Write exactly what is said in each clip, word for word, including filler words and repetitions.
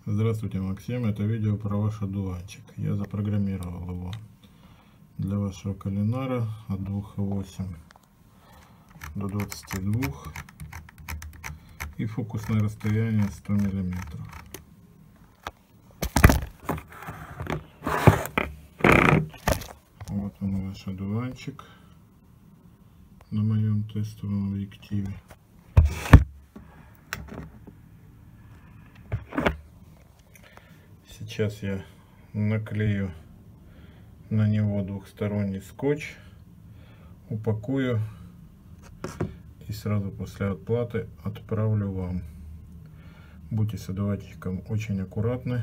Здравствуйте, Максим. Это видео про ваш одуванчик. Я запрограммировал его для вашего калинара от двух и восьми до двадцати двух и фокусное расстояние сто миллиметров. Вот он, ваш одуванчик на моем тестовом объективе. Сейчас я наклею на него двухсторонний скотч, упакую и сразу после отплаты отправлю вам. Будьте с одуванчиком очень аккуратны,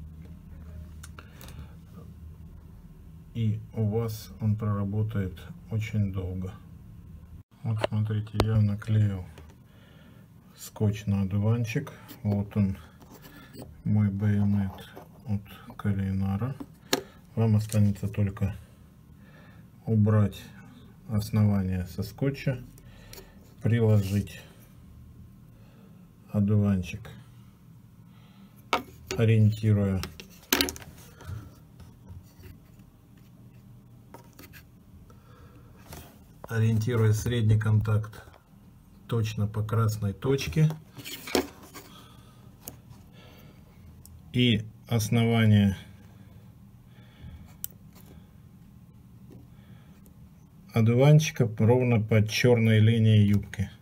и у вас он проработает очень долго. Вот смотрите, я наклеил скотч на одуванчик. Вот он, мой байонет от калинара. Вам останется только убрать основание со скотча, приложить одуванчик, ориентируя ориентируя средний контакт точно по красной точке, и основание одуванчика ровно под черной линией юбки.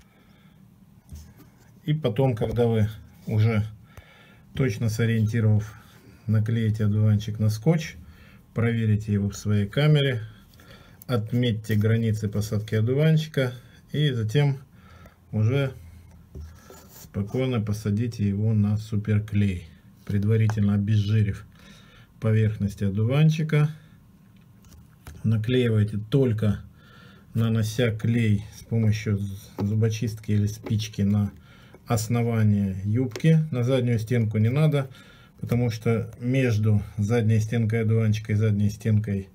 И потом, когда вы уже точно сориентировав, наклеите одуванчик на скотч, проверите его в своей камере, отметьте границы посадки одуванчика и затем уже спокойно посадите его на суперклей, предварительно обезжирив поверхность одуванчика. Наклеивайте только нанося клей с помощью зубочистки или спички на основание юбки. На заднюю стенку не надо, потому что между задней стенкой одуванчика и задней стенкой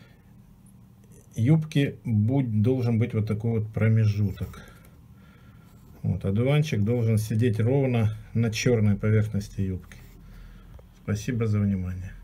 юбки будь, должен быть вот такой вот промежуток. Вот, одуванчик должен сидеть ровно на черной поверхности юбки. Спасибо за внимание.